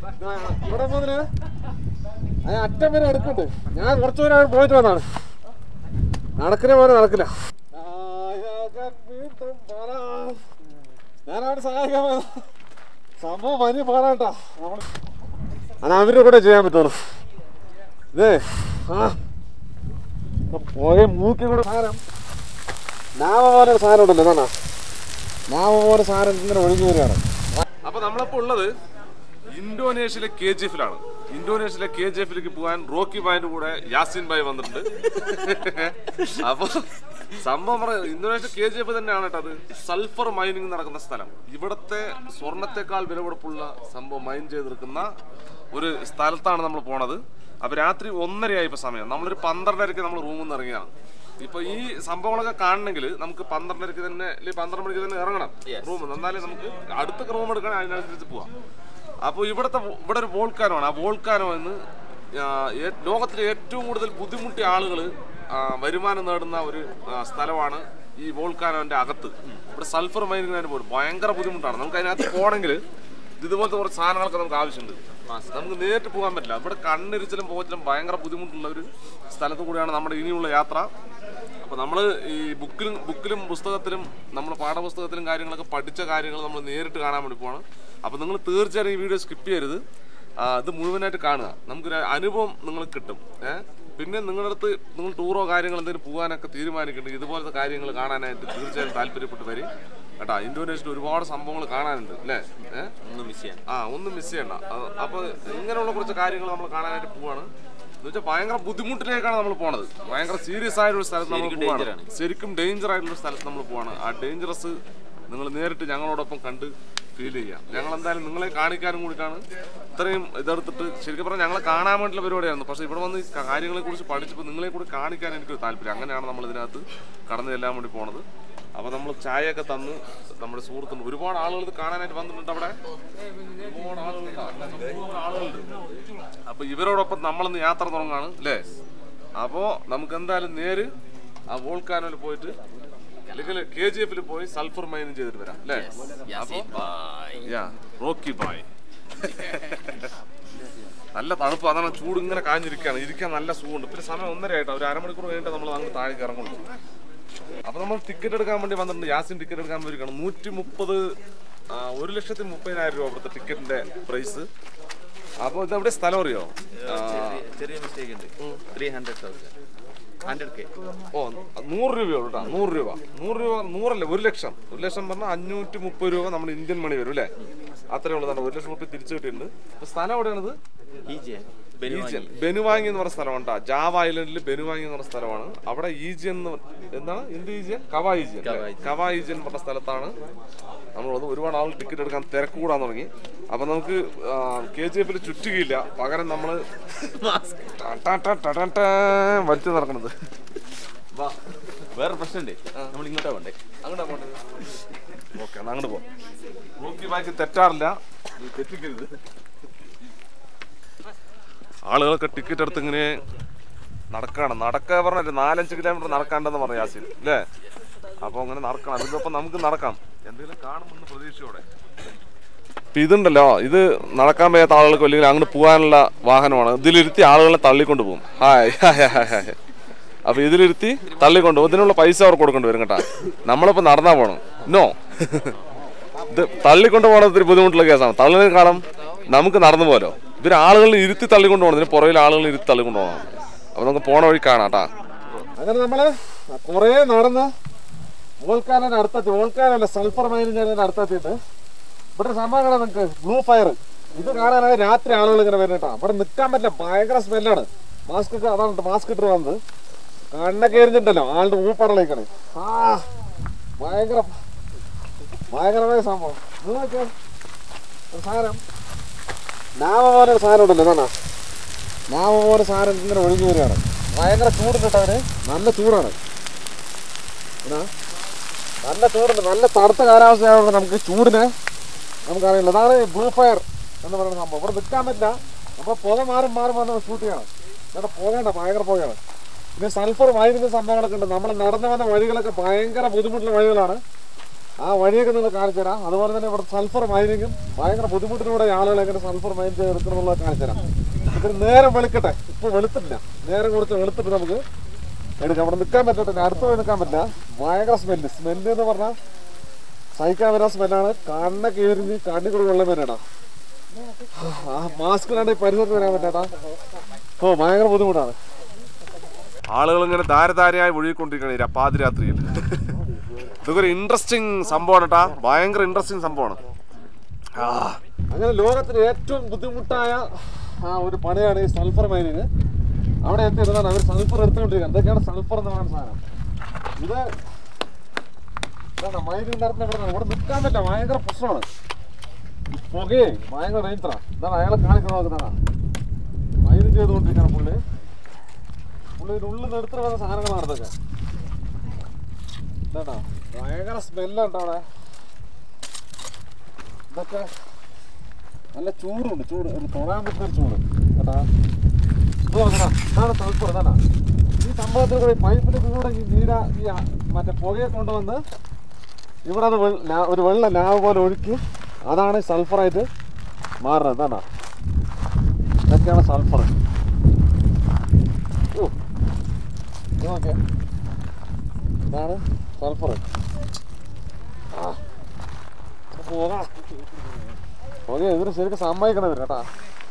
ഇവിടെ മുതല് അറ്റം വരെ എടുക്കണ്ട്. ഞാൻ കുറച്ചുപേരെ പോയിട്ട് വന്നാണ്. നടക്കുന്ന പോലെ നടക്കില്ല. ഞാനവിടെ സഹായിക്കാൻ പോയത്. സംഭവം വലിയ പാടാട്ടാ. അത് അവരുടെ കൂടെ ചെയ്യാൻ പറ്റുള്ളൂ. ഇതേ പോയ മൂക്കി കൂടെ സാധനം നാമ പോലെ സാധനം ഉണ്ടല്ലോ. എന്നാ നാമ പോലെ സാധനം ഇങ്ങനെ ഒഴുകി വരികയാണ്. അപ്പൊ നമ്മളിപ്പോ ഉള്ളത് ഇന്തോനേഷ്യയിലെ KGF-ലാണ്. ഇന്തോനേഷ്യയിലെ KGF-ലേക്ക് പോകാൻ റോക്കി ബായിന്റെ കൂടെ യാസിൻ ബായ് വന്നിട്ടുണ്ട്. അപ്പൊ സംഭവം ഇന്തോനേഷ്യ KGF തന്നെയാണ് കേട്ടോ. അത് സൾഫർ മൈനിങ് നടക്കുന്ന സ്ഥലം. ഇവിടത്തെ സ്വർണത്തെക്കാൾ വിലപിടിപ്പുള്ള സംഭവം മൈൻ ചെയ്തെടുക്കുന്ന ഒരു സ്ഥലത്താണ് നമ്മൾ പോണത്. അപ്പൊ രാത്രി 1:30 ഇപ്പൊ സമയം. നമ്മളൊരു 12:30 നമ്മൾ റൂമിൽ നിന്ന് ഇറങ്ങിയാണ്. ഇപ്പൊ ഈ സംഭവങ്ങളൊക്കെ കാണണമെങ്കിൽ നമുക്ക് 12:30 തന്നെ അല്ലെങ്കിൽ 12 മണിക്ക് തന്നെ ഇറങ്ങണം റൂമിൽ. എന്നാലേ നമുക്ക് അടുത്ത റൂം എടുക്കാൻ അതിനനുസരിച്ച് പോവാം. അപ്പോൾ ഇവിടെ ഒരു വോൾക്കാനോണ്. ആ വോൾക്കാനോ എന്ന് ലോകത്തിലെ ഏറ്റവും കൂടുതൽ ബുദ്ധിമുട്ടിയ ആളുകൾ വരുമാനം നേടുന്ന ഒരു സ്ഥലമാണ് ഈ വോൾക്കാനോന്റെ അകത്ത്. ഇവിടെ സൾഫർ മൈനിങ്ങിന് പോലും ഭയങ്കര ബുദ്ധിമുട്ടാണ്. നമുക്ക് അതിനകത്ത് പോകണമെങ്കിൽ ഇതുപോലത്തെ കുറച്ച് സാധനങ്ങളൊക്കെ നമുക്ക് ആവശ്യമുണ്ട്. നമുക്ക് നേരിട്ട് പോകാൻ പറ്റില്ല. ഇവിടെ കണ്ണിരിച്ചിലും പോകത്തിലും ഭയങ്കര ബുദ്ധിമുട്ടുള്ള ഒരു സ്ഥലത്ത് കൂടിയാണ് നമ്മുടെ ഇനിയുള്ള യാത്ര. അപ്പോൾ നമ്മൾ ഈ ബുക്കിലും പുസ്തകത്തിലും നമ്മൾ പാഠപുസ്തകത്തിലും കാര്യങ്ങളൊക്കെ പഠിച്ച കാര്യങ്ങൾ നമ്മൾ നേരിട്ട് കാണാൻ വേണ്ടി പോവാണ്. അപ്പോൾ നിങ്ങൾ തീർച്ചയായും ഈ വീഡിയോ സ്കിപ്പ് ചെയ്യരുത്. ഇത് മുഴുവനായിട്ട് കാണുക. നമുക്കൊരു അനുഭവം നിങ്ങൾക്ക് കിട്ടും. പിന്നെ നിങ്ങളുടെ അടുത്ത് നിങ്ങൾ ടൂറോ കാര്യങ്ങൾ എന്തെങ്കിലും പോകാനൊക്കെ തീരുമാനിക്കുന്നുണ്ട്, ഇതുപോലത്തെ കാര്യങ്ങൾ കാണാനായിട്ട് തീർച്ചയായും താല്പര്യപ്പെട്ട് വരും കേട്ടോ. ഇന്തോനേഷ്യയിൽ ഒരുപാട് സംഭവങ്ങൾ കാണാനുണ്ട് അല്ലേ? ഒന്നും മിസ് ചെയ്യണ്ട. അപ്പോൾ ഇങ്ങനെയുള്ള കുറച്ച് കാര്യങ്ങൾ നമ്മൾ കാണാനായിട്ട് പോവാണ്. എന്ന് വെച്ചാൽ ഭയങ്കര ബുദ്ധിമുട്ടിലേക്കാണ് നമ്മൾ പോണത്. ഭയങ്കര സീരിയസ് ആയിട്ടൊരു സ്ഥലത്ത് നമ്മൾ പോവാണ്. ശരിക്കും ഡേഞ്ചർ ആയിട്ടുള്ള സ്ഥലത്ത് നമ്മൾ പോവാണ്. ആ ഡേഞ്ചറസ് നിങ്ങൾ നേരിട്ട് ഞങ്ങളോടൊപ്പം കണ്ട് ഫീൽ ചെയ്യാം. ഞങ്ങൾ എന്തായാലും നിങ്ങളെ കാണിക്കാനും കൂടിയിട്ടാണ് ഇത്രയും ഇതെടുത്തിട്ട്. ശരിക്കും പറഞ്ഞാൽ ഞങ്ങളെ കാണാൻ വേണ്ടിയുള്ള പരിപാടിയായിരുന്നു. പക്ഷേ ഇവിടെ വന്ന് കാര്യങ്ങളെ കുറിച്ച് പഠിച്ചപ്പോൾ നിങ്ങളെ കൂടി കാണിക്കാൻ എനിക്കൊരു താല്പര്യം. അങ്ങനെയാണ് നമ്മൾ ഇതിനകത്ത് കടന്നു ചെല്ലാൻ വേണ്ടി പോണത്. അപ്പോൾ നമ്മൾ ചായയൊക്കെ തന്ന് നമ്മുടെ സുഹൃത്തുണ്ട്. ഒരുപാട് ആളുകൾ ഇത് കാണാനായിട്ട് വന്നിട്ടുണ്ട്. അവിടെ ഒരുപാട് ആളുകളുണ്ട്. അപ്പോൾ ഇവരോടൊപ്പം നമ്മളിന്ന് യാത്ര തുടങ്ങാണ് അല്ലേ? അപ്പോൾ നമുക്ക് എന്തായാലും നേര് ആ വോൾക്കാനോയിൽ പോയിട്ട് അല്ലെങ്കിൽ KGF-ൽ പോയി സൾഫർ മൈനിങ് ചെയ്തിട്ട് വരാം അല്ലേ? റോക്കി ബായ്. നല്ല തണുപ്പ്. അതാണ് ചൂട് ഇങ്ങനെ കാഞ്ഞിരിക്കുകയാണ്. ഇരിക്കാൻ നല്ല സുഖമുണ്ട്. പിന്നെ സമയം 1:30 ആയിട്ട് ഒരു അരമണിക്കൂർ കഴിഞ്ഞിട്ട് നമ്മൾ അങ്ങ് താഴേക്ക് ഇറങ്ങുള്ളൂ. അപ്പോൾ നമ്മൾ ടിക്കറ്റ് എടുക്കാൻ വേണ്ടി വന്നിട്ടുണ്ട്. യാസിൻ ടിക്കറ്റ് എടുക്കാൻ വേണ്ടിയിരിക്കണം. 1,30,000 രൂപ ഇവിടുത്തെ ടിക്കറ്റിന്റെ പ്രൈസ്. അപ്പോൾ ഇതെവിടെ സ്ഥലം അറിയോ? ചെറിയ മിസ്റ്റേക്ക് ഉണ്ട്. 300,000 100K. ഓ 100 രൂപയുള്ളൂ കേട്ടോ. 100 രൂപ 100അല്ലേ? 1 ലക്ഷം. 1 ലക്ഷം പറഞ്ഞാൽ 530 രൂപ നമ്മുടെ ഇന്ത്യൻ മണി വരും അല്ലേ? അത്രേ ഉള്ളതാണ്. 1 ലക്ഷം രൂപ തിരിച്ചു കിട്ടിയിട്ടുണ്ട്. അപ്പോൾ സ്ഥലം എവിടെയാണിത്? ബെനുവാങ്ങി എന്ന് പറഞ്ഞ സ്ഥലമാണ് കേട്ടോ. ജാവ ഐലൻഡിൽ ബെനുവാങ്ങി എന്ന് പറഞ്ഞ സ്ഥലമാണ്. അവിടെ ഈജിയൻ എന്താണ് എന്ത് ഈജിയൻ? കവ ഈജിയൻ എന്ന് പറഞ്ഞ സ്ഥലത്താണ് നമ്മളുള്ളത്. ഒരുപാട് ആൾ ടിക്കറ്റ് എടുക്കാൻ തിരക്ക് കൂടാൻ തുടങ്ങി. അപ്പം നമുക്ക് KGF-ൽ ചുറ്റുകയില്ല. പകരം നമ്മൾ വലിച്ചു നടക്കണത്. വേറെ പ്രശ്നമുണ്ട്. നമ്മൾ ഇങ്ങോട്ടാ പോണ്ടേ? അങ്ങോട്ടാ പോണ്ടേ? ഓക്കെ, എന്നാൽ അങ്ങോട്ട് പോകാം. റോക്കി ബായ്ക്ക് തെറ്റാറില്ല. തെറ്റിക്കരുത്. ആളുകളൊക്കെ ടിക്കറ്റ് എടുത്ത് ഇങ്ങനെ നടക്കുക പറഞ്ഞിട്ട് 4-5 കിലോമീറ്റർ നടക്കാണ്ടെന്ന് പറഞ്ഞു യാസിൻ അല്ലേ? അപ്പോൾ അങ്ങനെ നടക്കണം. അതിനൊപ്പം നമുക്ക് നടക്കാം എന്തെങ്കിലും കാണുമെന്ന് പ്രതീക്ഷയോടെ. ഇപ്പം ഇതുണ്ടല്ലോ, ഇത് നടക്കാൻ വയ്യാത്ത ആളുകൾക്ക് അല്ലെങ്കിൽ അങ്ങോട്ട് പോകാനുള്ള വാഹനമാണ്. ഇതിലിരുത്തി ആളുകളെ തള്ളിക്കൊണ്ട് പോകും. Hi hi hi hi. അപ്പോൾ ഇതിലിരുത്തി തള്ളിക്കൊണ്ട് പോകും. ഇതിനുള്ള പൈസ അവർ കൊടുക്കേണ്ടി വരും കേട്ടോ. നമ്മളിപ്പോൾ നടന്നാൽ പോകണം. നോ, ഇത് തള്ളിക്കൊണ്ട് പോകണത് ഇത്തിരി ബുദ്ധിമുട്ടുള്ള കേസാണ്. തള്ളിനേക്കാളും നമുക്ക് നടന്നു പോലോ. ഇവർ ആളുകളിൽ ഇരുത്തി തള്ളിക്കൊണ്ട് പോകണം. ഇതിന് പുറകിൽ ആളുകൾ ഇരുത്തി തള്ളിക്കൊണ്ട് പോകണം. അപ്പോൾ നമുക്ക് പോണ വഴി കാണാം കേട്ടാ. അങ്ങനെ നമ്മൾ കുറേ നടന്ന് വോൾക്കാനോന്റെ അടുത്തെത്തി. വോൾക്കാനല്ല, സൾഫർ മൈനിങ് അടുത്തെത്തിയിട്ട് ഇവിടെ ഒരു സംഭവം കാണാം നിങ്ങൾക്ക്. Blue fire. ഇത് കാണാനായി രാത്രി ആളുകൾ ഇങ്ങനെ വരുന്നേട്ടാ. ഇവിടെ നിൽക്കാൻ പറ്റില്ല. ഭയങ്കര സ്മെല്ലാണ്. മാസ്ക് ഒക്കെ അതാണ് മാസ്ക് ഇട്ട് വന്നത്. കണ്ണൊക്കെ എരിഞ്ഞിട്ടല്ലോ ആളുടെ ഊപ്പടലേക്കാണ്. ഭയങ്കരമായ സംഭവം. നിങ്ങൾക്ക് ഒരു സാധനം നാമ പോലെ ഒരു സാധനം ഉണ്ടല്ലോ. എന്നാ നാമ പോലെ സാധനം ഇങ്ങനെ ഒഴുകി വരികയാണ്. ഭയങ്കര ചൂട് കിട്ടവര്. നല്ല ചൂടാണ്. നല്ല ചൂടുണ്ട്. നല്ല തണുത്ത കാലാവസ്ഥയായതുകൊണ്ട് നമുക്ക് ചൂടിന് നമുക്കറിയില്ല. അതാണ് ബ്ലൂ ഫയർ എന്ന് പറയുന്ന സംഭവം. ഇവിടെ നിൽക്കാൻ പറ്റില്ല. അപ്പോൾ പുക മാറും വന്ന് ഷൂട്ട് ചെയ്യണം. ഇവിടെ പോകേണ്ട ഭയങ്കര പുകയാണ്. പിന്നെ സൾഫർ മൈനിങ് സംഭവങ്ങളൊക്കെ ഉണ്ട്. നമ്മൾ നടന്നു വന്ന വഴികളൊക്കെ ഭയങ്കര ബുദ്ധിമുട്ടുള്ള വഴികളാണ്. ആ വഴിയൊക്കെ നിങ്ങൾ കാണിച്ചു തരാം. അതുപോലെ തന്നെ ഇവിടെ സൾഫർ മൈനിങ്ങും ഭയങ്കര ബുദ്ധിമുട്ടിലൂടെ ആളുകൾ എങ്ങനെ സൾഫർ മൈൻ ചെയ്ത് എടുക്കണമെന്നുള്ളത് കാണിച്ചു തരാം. ഇതിന് നേരം വെളുക്കട്ടെ, ഇപ്പോൾ വെളുത്തിട്ടില്ല, നേരം കുറച്ച് വെളുത്തിട്ട് നമുക്ക് എടുക്കാം. അവിടെ നിൽക്കാൻ പറ്റത്തില്ല, അടുത്ത് പോയി നിൽക്കാൻ പറ്റില്ല. ഭയങ്കര സ്മെല്ല് എന്ന് പറഞ്ഞാൽ സഹിക്കാൻ വരുന്ന സ്മെല്ലാണ്. കണ്ണൊക്കെ എരിഞ്ഞ് കണ്ണി കൂടി വെള്ളം വരേടാ. ആ മാസ്കിലാണ്ട് പരിസരത്ത് വരാൻ പറ്റാട്ടാ. ഓ ഭയങ്കര ബുദ്ധിമുട്ടാണ്. ആളുകൾ ഇങ്ങനെ ധാരധാരയായി ഒഴുകിക്കൊണ്ടിരിക്കണ പാതിരാത്രിയിൽ. ഇതൊക്കെ ഒരു ഇൻട്രസ്റ്റിംഗ് സംഭവമാണ് കേട്ടാ, ഭയങ്കര ഇൻട്രസ്റ്റിംഗ് സംഭവമാണ്. അങ്ങനെ ലോകത്തിന് ഏറ്റവും ബുദ്ധിമുട്ടായ ഒരു പണിയാണ് ഈ സൾഫർ മൈനിങ്. അവിടെ എത്തിയിരുന്നാണ് അവർ സൾഫർ എടുത്തുകൊണ്ടിരിക്കുക. എന്തൊക്കെയാണ് സൾഫർ എന്ന് പറയുന്ന സാധനം? ഇത് മൈനിങ് നടത്തുന്ന ഇവിടെ നിൽക്കാൻ പറ്റില്ല, ഭയങ്കര പ്രശ്നമാണ്. പുകയെ ഭയങ്കര ഡേഞ്ചറാണ്. ഇതാണ് അയാളെ കാണിക്കാൻ നോക്കുന്നതാണ്. മൈനിങ് ചെയ്തുകൊണ്ടിരിക്കണം പുള്ളി. ഇതിനുള്ളിൽ നിർത്തി വന്ന സാധനങ്ങളാണ് ഇതൊക്കെ. ഇതാ ഭയങ്കര സ്മെല്ലുണ്ട് അവിടെ. ഇതൊക്കെ നല്ല ചൂടുണ്ട്, ചൂട് ഒരു തൊടാൻ പറ്റുന്ന ചൂട് കേട്ടാ. ഇതാണ് സൾഫർ. ഇതാണ് ഈ സംഭവത്തിൽ കൂടെ പൈപ്പിൻ്റെ കൂടെ ഈ മറ്റേ പുകയെ കൊണ്ടുവന്ന് ഇവിടെ അത് ഒരു വെള്ള ലാവ് പോലെ ഒഴുക്കി അതാണ് സൾഫറായിട്ട് മാറുന്നത്. ഇതാണ് ഇതൊക്കെയാണ് സൾഫർ. ഓക്കെ, ഇതാണ് സൾഫർ. ഓക്കെ, ഇതിന് ശരിക്കും സമ്മതിക്കണം ഇവര് കേട്ടാ.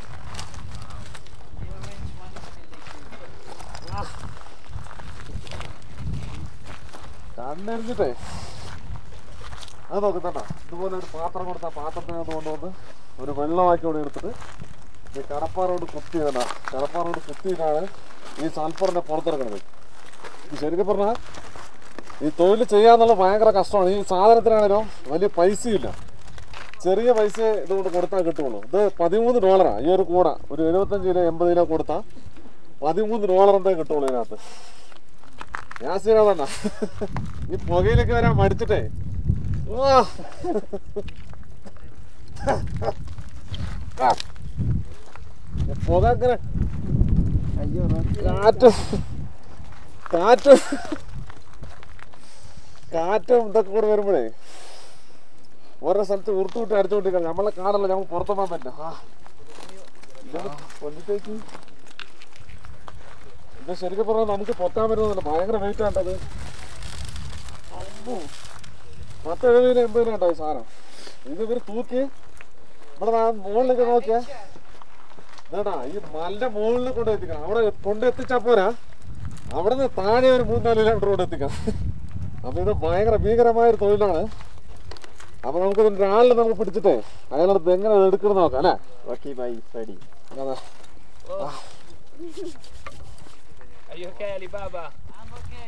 കണ്ണെറിഞ്ഞിട്ടേ അത് നോക്കത്തണ്ട. ഇതുപോലെ ഒരു പാത്രം കൊടുത്ത പാത്രത്തിനകത്ത് കൊണ്ടുവന്ന് ഒരു വെള്ളമാക്കി കൊണ്ട് എടുത്തിട്ട് ഈ കടപ്പാറോട് കുത്തിയതാണ്. കടപ്പാറോട് കുത്തിയിട്ടാണ് ഈ സൾഫറിനെ പുറത്തിറക്കുന്നത്. ശരിക്കും പറഞ്ഞാൽ ഈ തൊഴിൽ ചെയ്യാന്നുള്ളത് ഭയങ്കര കഷ്ടമാണ്. ഈ സാധനത്തിനാണേലും വലിയ പൈസയില്ല, ചെറിയ പൈസ ഇതുകൊണ്ട് കൊടുത്താൽ കിട്ടുള്ളൂ. ഇത് $13 ഈ ഒരു കൂട. ഒരു 75 കിലോ 80 കിലോ കൊടുത്താൽ $13 എന്തേ കിട്ടുള്ളൂ ഇതിനകത്ത്. ഞാൻ സ്ഥിരതണ്ട ഈ പുകയിലേക്ക് വരാൻ മടിച്ചിട്ടേ പുക അങ്ങനെ കാറ്റും ഇതൊക്കെ കൂടെ വരുമ്പോഴേ ഓരോ സ്ഥലത്ത് ഉരുട്ടുവിട്ട് അടിച്ചുകൊണ്ടിരിക്കണം. നമ്മളെ കാടല്ല, നമുക്ക് പുറത്തു പോകാൻ പറ്റില്ല. കൊല്ലിത്തേക്ക് ഇത് ശരിക്കും പറഞ്ഞാൽ നമുക്ക് പൊത്താൻ പറ്റുന്നില്ല, ഭയങ്കര വെയിറ്റ് ആണ്ടത്. 10-70 80 ഈ സാധനം. ഇത് ഇവർ തൂക്കി ഇവിടെ മുകളിലേക്ക് നോക്കിയാ ഇതാ ഈ മലന്റെ മുകളിൽ കൊണ്ടെത്തിക്കണം. അവിടെ കൊണ്ടെത്തിച്ചാൽ പോരാ, അവിടെ നിന്ന് താഴെ ഒരു 3-4 കിലോമീറ്റർ കൊണ്ടെത്തിക്കണം. അപ്പൊ ഇത് ഭയങ്കര ഭീകരമായൊരു തൊഴിലാണ്. അപ്പൊ നമുക്ക് ഒരാളിനെ നമുക്ക് പിടിച്ചിട്ടേ അയാളടുത്ത് എങ്ങനെ എടുക്കണം നോക്കാം അല്ലേ. Rocky by Freddy. അതാ Are you okay, Alibaba? I'm okay.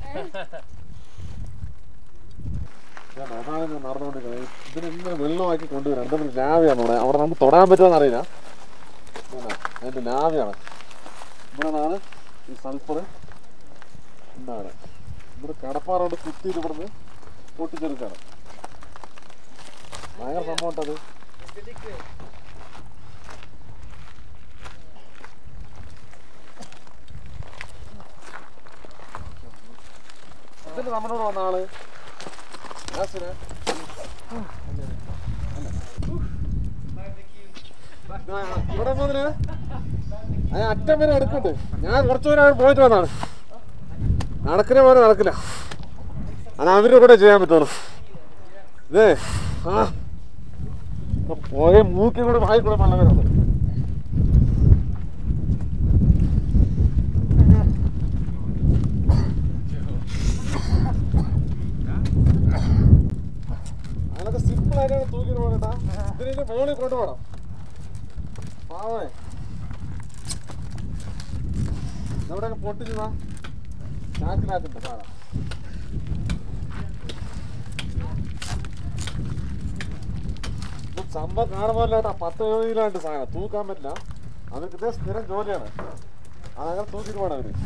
അതാണ് ഞാൻ നടന്നുകൊണ്ടിരിക്കുന്നത്. ഇതിനിങ്ങനെ വെള്ളമാക്കി കൊണ്ടുവരാം. എന്തെങ്കിലും ലാവയാണ് ഇവിടെ. അവിടെ നമുക്ക് തൊടാൻ പറ്റുമെന്ന് അറിയില്ല. അതിൻ്റെ ലാവയാണ്. ഇവിടെ നിന്നാണ് ഈ സൾഫർ. എന്താണ് ഇവിടെ കടപ്പാറോട് കുത്തിയിട്ട് ഇവിടുന്ന് പൊട്ടിച്ചെടുക്കാണ്. ഭയങ്കര സംഭവം ഉണ്ടത്. ഇതിന് നമ്മളോട് വന്ന ആള് ഇവിടെ മുതല് അറ്റം വരെ എടുക്കണ്ട്. ഞാൻ കുറച്ചു പേര് പോയിട്ട് വന്നാണ്. നടക്കുന്ന പോലെ നടക്കില്ല, അത് അവരുടെ കൂടെ ചെയ്യാൻ പറ്റുള്ളൂ. ഇതേ പോയ മൂക്കി കൂടെ വായി കൂടെ വെള്ളം വരുന്നത്. അതൊക്കെ സിമ്പിൾ ആയിട്ടാണ് തൂക്കിട്ട് പോകട്ടാ. ഇതിനെ മുകളിൽ കൊണ്ടുപോകണം. പാവേ ഇവിടെയൊക്കെ പൊട്ടിച്ചതാ ചാക്കിനകത്തുണ്ട് സാധനം. സംഭവം കാണുമ്പോഴാട്ടാ 10-70 കിലോ ഉണ്ട് സാധനം. തൂക്കാൻ പറ്റില്ല, അവർക്ക് ഇതേ സ്ഥിരം ജോലിയാണ്. അതങ്ങനെ തൂക്കിട്ട് പോകണം അവര്.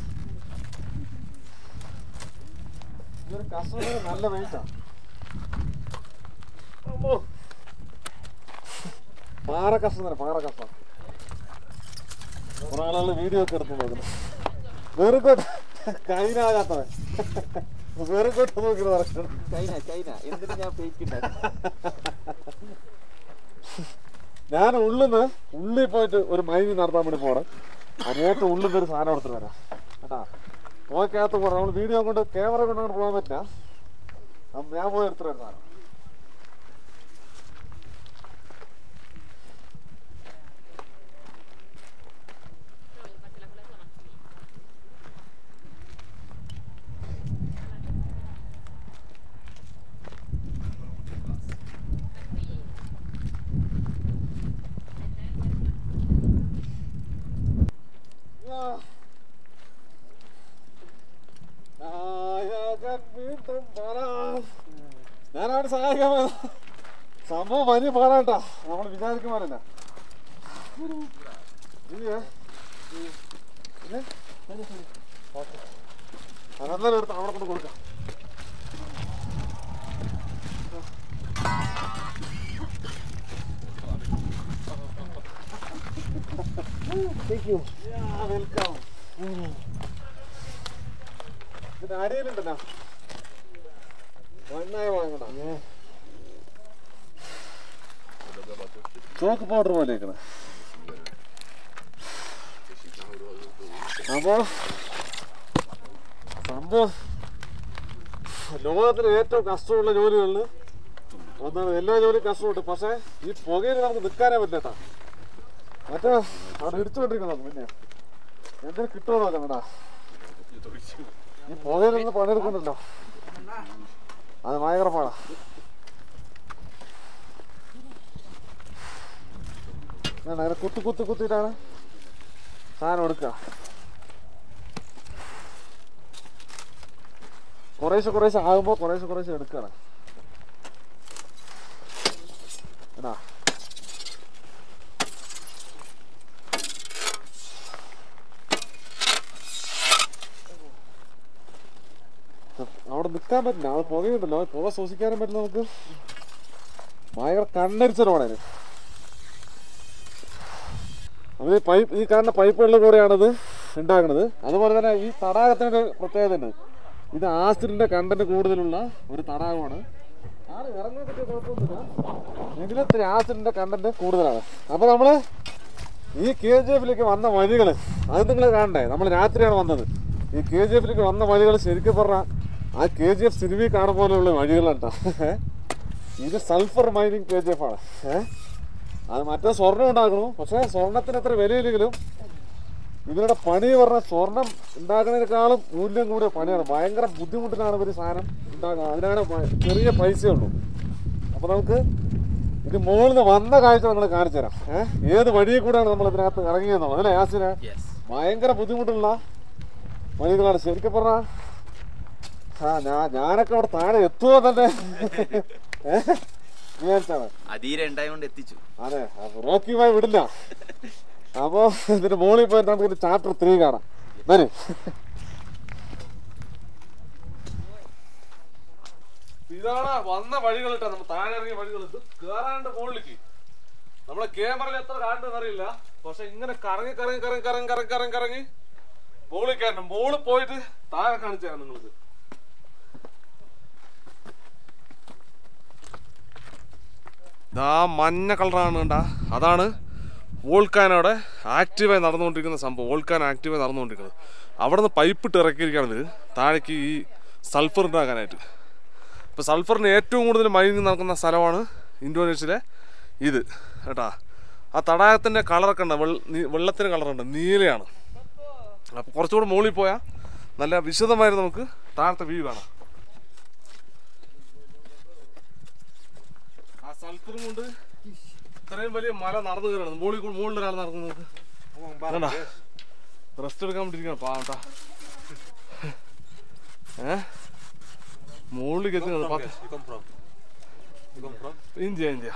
ഇതൊരു കസ്റ്റമർ നല്ല വെയിറ്റാ. പാറ കഷ്ടം തന്നെ, പാറ കഷ്ടം. കുറെ ആളുകൾ വീഡിയോ ഒക്കെ എടുത്തു നോക്കുന്നു. വെറുതെ കയ്യിലാകാത്തവൻ വേറെ കൊണ്ട് നോക്കി നടക്കണം. ചൈന എന്തിനാ ഞാൻ ഫേക്ക് ഞാൻ ഉള്ളിൽ പോയിട്ട് ഒരു മൈനി നടത്താൻ വേണ്ടി പോകണം. അതിനേറ്റവും ഉള്ളിൽ ഒരു സാധനം എടുത്തിട്ട് വരാം കേട്ടാ. നോക്കകത്ത് പോകണം. നമ്മൾ വീഡിയോ കൊണ്ട് ക്യാമറ കൊണ്ടുകൊണ്ട് പോകാൻ പറ്റില്ല. ഞാൻ പോയി എടുത്തിട്ട് വരാം സാധനം. ഞാനാണ് സഹായിക്കാൻ സംഭവം വലിയ പാടാട്ടാ. നമ്മൾ വിചാരിക്കും പോലല്ല. അതെല്ലാം എടുത്ത് അവിടെ കൊണ്ട് കൊടുക്കാം. വെൽക്കം. ഇതിന്റെ അടിയിലുണ്ടല്ലോ മണ്ണായ വാങ്ങണ ചോക്ക് പൗഡർ പോലെ ഇരിക്കണ. അപ്പോ സംഭവം ലോകത്തിലെ ഏറ്റവും കഷ്ടമുള്ള ജോലികളിൽ ഒന്നാണ്. എല്ലാ ജോലിയും കഷ്ടമുണ്ട്. പക്ഷെ ഈ പുകയിൽ നമുക്ക് നിൽക്കാനേ പറ്റില്ല. മറ്റേ അവിടെ ഇടിച്ചുകൊണ്ടിരിക്കണം. പിന്നെ എന്തിനു കിട്ടുമോ നോക്കാം കേട്ടാ. ഈ പുകയിലൊന്ന് പണിയെടുക്കുന്നുണ്ടല്ലോ, അത് ഭയങ്കര പാടാ. അങ്ങനെ കുത്തിയിട്ടാണ് സാധനം എടുക്കുക. കുറേശ്ശെ ആകുമ്പോൾ കുറേശ്ശെ എടുക്കണം കേട്ടാ. അവിടെ നിൽക്കാൻ പറ്റില്ല. അത് പുകയുണ്ടല്ലോ, പുക ശ്വസിക്കാനും പറ്റില്ല. നമുക്ക് ഭയങ്കര കണ്ണരിച്ചോടാണ്. അത് ഈ കാണുന്ന പൈപ്പുകളിൽ കൂടെയാണിത് ഉണ്ടാക്കുന്നത്. അതുപോലെ തന്നെ ഈ തടാകത്തിനൊരു പ്രത്യേകത ഉണ്ട്. ഇത് ആസിഡിന്റെ കണ്ടന്റ് കൂടുതലുള്ള ഒരു തടാകമാണ്. ഇറങ്ങാൻ പറ്റിയ കുഴപ്പമൊന്നുമില്ല, എങ്കിലും ഇത്തിരി ആസിഡിന്റെ കണ്ടന്റ് കൂടുതലാണ്. അപ്പോൾ നമ്മൾ ഈ KGF-ലേക്ക് വന്ന വഴികൾ അത് നിങ്ങൾ കാണണ്ടേ. നമ്മൾ രാത്രിയാണ് വന്നത്. ഈ KGF-ലേക്ക് വന്ന വഴികൾ ശരിക്കും പറഞ്ഞാൽ ആ KGF സിനിമയിൽ കാണുന്ന പോലെയുള്ള വഴികളാണ്. ഇത് സൾഫർ മൈനിങ് KGF ആണ്. അത് മറ്റേ സ്വർണ്ണം ഉണ്ടാക്കണു. പക്ഷേ സ്വർണത്തിന് അത്ര വിലയില്ലെങ്കിലും ഇവരുടെ പണി പറഞ്ഞാൽ സ്വർണം ഉണ്ടാക്കുന്നതിനേക്കാളും മൂല്യം കൂടിയ പണിയാണ്. ഭയങ്കര ബുദ്ധിമുട്ടിലാണ് ഇവർ സാധനം ഉണ്ടാക്കുക. അതിനാണ് ചെറിയ പൈസയുള്ളൂ. അപ്പോൾ നമുക്ക് ഇത് മുകളിൽ നിന്ന് വന്ന കാഴ്ച നിങ്ങൾ കാണിച്ചു തരാം. ഏത് വഴിയിൽ കൂടെയാണ് നമ്മൾ ഇതിനകത്ത് ഇറങ്ങിയെന്നോ അല്ലേ യാസിനെ? ഭയങ്കര ബുദ്ധിമുട്ടുള്ള വഴികളാണ് ശരിക്കും പറഞ്ഞാൽ. ഞാനൊക്കെ അവിടെ താഴെ എത്തുമോ തന്നെ വിചാരിച്ചാണ്. അതെ, റോക്കി ഭായി വിടില്ല. അപ്പോ ഇതിന്റെ മുകളിൽ പോയിട്ട് നമുക്ക് ചാപ്റ്റർ 3 കാണാം. വരും. ഇതാണ് വന്ന വഴികൾ കേട്ടോ. നമ്മൾ താഴെ ഇറങ്ങിയ വഴികൾ. ഇത് കേറാണ്ട് മുകളിലേക്ക് നമ്മളെ ക്യാമറയിൽ എത്ര കാണുന്നത് അറിയില്ല. പക്ഷെ ഇങ്ങനെ കറങ്ങി മുകളിൽ കയറണം. മുകളിൽ പോയിട്ട് താഴെ കാണിച്ചു തരാം നിങ്ങൾക്ക്. ഇതാ മഞ്ഞ കളറാണ് കണ്ടാ, അതാണ് വോൾക്കാനോടെ ആക്റ്റീവായി നടന്നുകൊണ്ടിരിക്കുന്ന സംഭവം. വോൾക്കാൻ ആക്റ്റീവായി നടന്നുകൊണ്ടിരിക്കുന്നത്. അവിടെ നിന്ന് പൈപ്പിട്ട് ഇറക്കിയിരിക്കുകയാണ് താഴേക്ക് ഈ സൾഫർ ഉണ്ടാക്കാനായിട്ട്. ഇപ്പോൾ സൾഫറിന് ഏറ്റവും കൂടുതൽ മൈനിങ് നടക്കുന്ന സ്ഥലമാണ് ഇന്തോനേഷ്യയിലെ ഇത് കേട്ടാ. ആ തടാകത്തിൻ്റെ കളറൊക്കെ ഉണ്ട്, വെള്ളത്തിന് കളറുണ്ട്, നീലയാണ്. അപ്പോൾ കുറച്ചുകൂടെ മുകളിൽ പോയാൽ നല്ല വിശദമായിട്ട് നമുക്ക് താഴത്തെ വ്യൂ കാണാം. ആ സൾഫറും കൊണ്ട് ഇത്രയും വലിയ മല നടന്നു കയറണം. മുകളിൽ ഒരാൾ നടക്കുന്നത് വേണ്ട, റെസ്റ്റ് എടുക്കാൻ വേണ്ടിയിരിക്കണം പാട്ടാ. മുകളിലേക്ക് എത്തുന്നത് ഇന്ത്യ.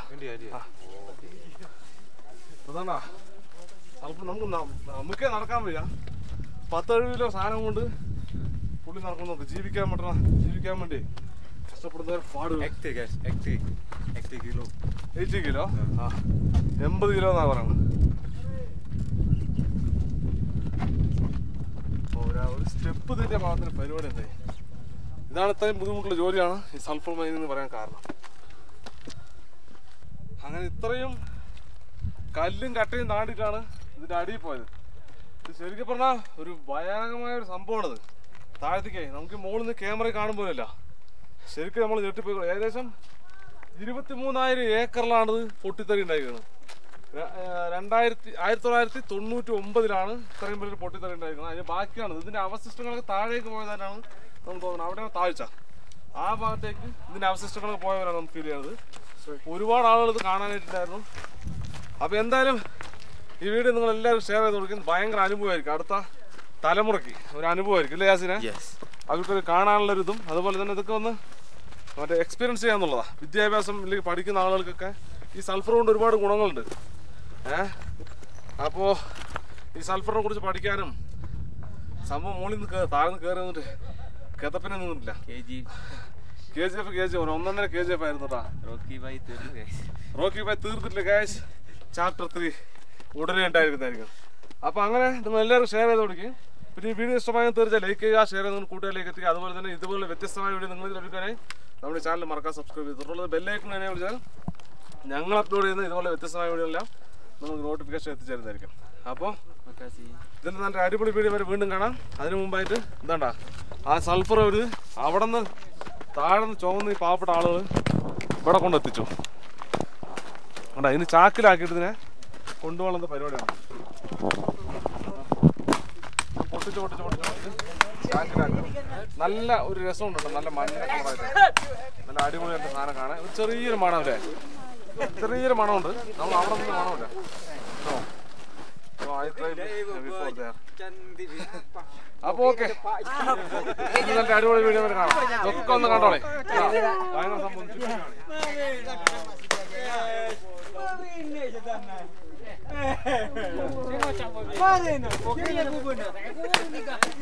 അതാണ്ടാ അല്പം നമുക്കേ നടക്കാൻ വയ്യ. 10-7 കിലോ സാധനം കൊണ്ട് പുള്ളി നടക്കുന്നു. ജീവിക്കാൻ വേണ്ടി കഷ്ടപ്പെടുന്നവർ പാടും. 80 കിലോ 80 കിലോ എന്നാ പറയുന്നത്. ഒരു സ്റ്റെപ്പ് തെറ്റിയ ഭാഗത്തിന് പരിപാടി എന്തായി. ഇതാണ് ഇത്രയും ബുദ്ധിമുട്ടുള്ള ജോലിയാണ് ഈ സൾഫർ മൈനിങ് എന്ന് പറയാൻ കാരണം. അങ്ങനെ ഇത്രയും കല്ലും കട്ടയും താണ്ടിയിട്ടാണ് ഇതിൻ്റെ അടിയിൽ പോയത്. ഇത് ശരിക്കും പറഞ്ഞാൽ ഒരു ഭയാനകമായ ഒരു സംഭവമാണിത്. താഴത്തേക്ക് നമുക്ക് മുകളിൽ നിന്ന് ക്യാമറയിൽ കാണുമ്പോഴല്ല, ശരിക്കും നമ്മൾ ഞെട്ടിപ്പോയി. ഏകദേശം 23,000 ഏക്കറിലാണിത് പൊട്ടിത്തെറി ഉണ്ടായിരിക്കുന്നത്. 1999 ഇത്രയും പേര് പൊട്ടിത്തെറി ഉണ്ടായിരിക്കുന്നത്. അതിന് ബാക്കിയാണ് ഇതിൻ്റെ അവശിഷ്ടങ്ങളൊക്കെ താഴേക്ക് പോയതായിട്ടാണ് നമുക്ക് തോന്നുന്നത്. അവിടെയാണ് താഴ്ച, ആ ഭാഗത്തേക്ക് ഇതിൻ്റെ അവശിഷ്ടങ്ങളൊക്കെ പോയവരാണ് നമുക്ക് ഫീൽ ചെയ്യുന്നത്. ഒരുപാട് ആളുകൾ ഇത് കാണാനായിട്ടുണ്ടായിരുന്നു. അപ്പോൾ എന്തായാലും ഈ വീഡിയോ നിങ്ങൾ എല്ലാവരും ഷെയർ ചെയ്ത് കൊടുക്കുന്നത് ഭയങ്കര അനുഭവമായിരിക്കും. അടുത്ത തലമുറയ്ക്ക് ഒരു അനുഭവമായിരിക്കും അല്ലേ യാസിനെ? അവർക്കൊരു കാണാനുള്ളൊരിതും അതുപോലെ തന്നെ ഇതൊക്കെ ഒന്ന് മറ്റേ എക്സ്പീരിയൻസ് ചെയ്യാന്നുള്ളതാണ്. വിദ്യാഭ്യാസം ഇല്ലെങ്കിൽ പഠിക്കുന്ന ആളുകൾക്കൊക്കെ ഈ സൾഫർ കൊണ്ട് ഒരുപാട് ഗുണങ്ങളുണ്ട്. അപ്പോൾ ഈ സൾഫറിനെ കുറിച്ച് പഠിക്കാനും സംഭവം മുകളിൽ നിന്ന് താഴ്ന്ന് കയറി വന്നിട്ട് കെതപ്പിനെ നിന്നിട്ടില്ല. KGF 1.5 KGF ആയിരുന്നു കേട്ടോ. റോക്കി ഭായ് തീർത്തിട്ടില്ല ഗൈസ്. ചാപ്റ്റർ 3 ഉടനെ ഉണ്ടായിരിക്കുന്നതായിരിക്കും. അപ്പോൾ അങ്ങനെ നിങ്ങൾ എല്ലാവരും ഷെയർ ചെയ്ത് കൊടുക്കുക. പിന്നെ ഈ വീഡിയോ ഇഷ്ടമായ തീർച്ചയായും ലൈക്ക് ചെയ്യുക, ഷെയർ ചെയ്ത് കൂട്ടുകാരിലേക്ക് എത്തിക്കുക. അതുപോലെ തന്നെ ഇതുപോലെ വ്യത്യസ്തമായ വീഡിയോ നിങ്ങൾക്ക് ലഭിക്കാനായി നമ്മുടെ ചാനൽ മറക്കാൻ സബ്സ്ക്രൈബ് ചെയ്ത് തുടർന്ന് ബെല്ലൈക്കൺ എന്നെ വിളിച്ചാൽ ഞങ്ങൾ അപ്ലോഡ് ചെയ്യുന്ന ഇതുപോലെ വ്യത്യസ്തമായ വീഡിയോ എല്ലാം നമുക്ക് നോട്ടിഫിക്കേഷൻ എത്തിച്ചേരുന്നതായിരിക്കും. അപ്പോൾ ഇതിൽ നല്ല അടിപൊളി വീഡിയോ വരെ വീണ്ടും കാണാം. അതിന് മുമ്പായിട്ട് എന്താണ്ടാ ആ സൾഫർ ഒരു അവിടെ നിന്ന് താഴെ നിന്ന് ചുവന്ന് ഈ പാവപ്പെട്ട ആളുകൾ ഇവിടെ കൊണ്ടെത്തിച്ചു. കണ്ടാ ഇതിന് ചാക്കിലാക്കിയിട്ട് ഇതിനെ കൊണ്ടുപോകുന്ന പരിപാടിയാണ്. പൊട്ടിച്ച് ചാക്കിലാക്കി നല്ല ഒരു രസമുണ്ട്. നല്ല മഞ്ഞ കളറായിട്ട് നല്ല അടിപൊളിയായിട്ട് സാധനം കാണാൻ. ഒരു ചെറിയൊരു മണം അല്ലേ? ചെറിയൊരു മണമുണ്ട്. നമ്മൾ അവിടെ നിന്ന് മണമില്ല. അപ്പൊ ഓക്കെ, നല്ല അടിപൊളി വീഡിയോ വരെ കാണാം. ഒക്കെ ഒന്ന് കണ്ടോളെ. ഭയങ്കര സംഭവം